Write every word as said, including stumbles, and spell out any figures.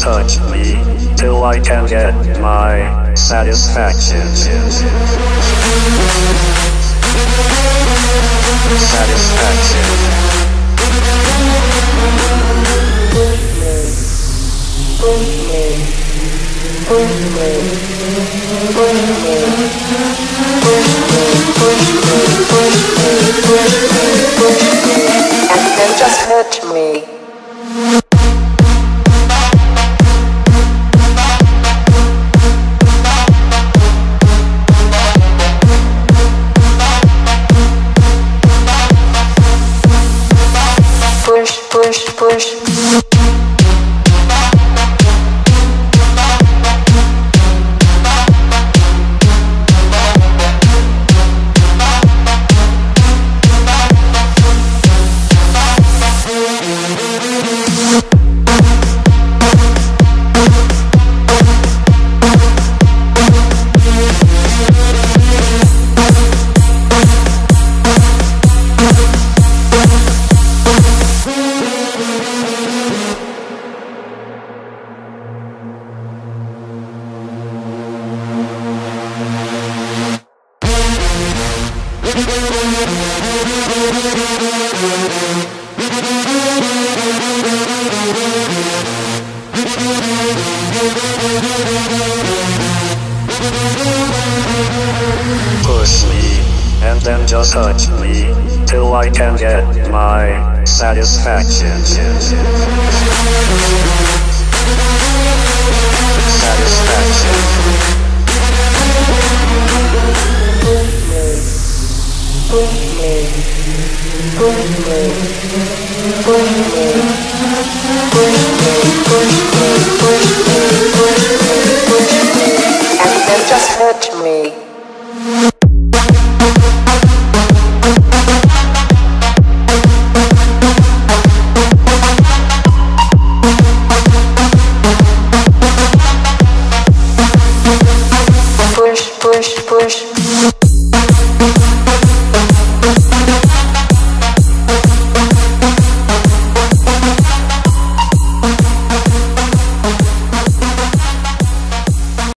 touch me till I can get my satisfaction. Satisfaction. And then just hurt me. Push, push, push. Push me, and then just touch me till I can get my satisfaction. Satisfaction.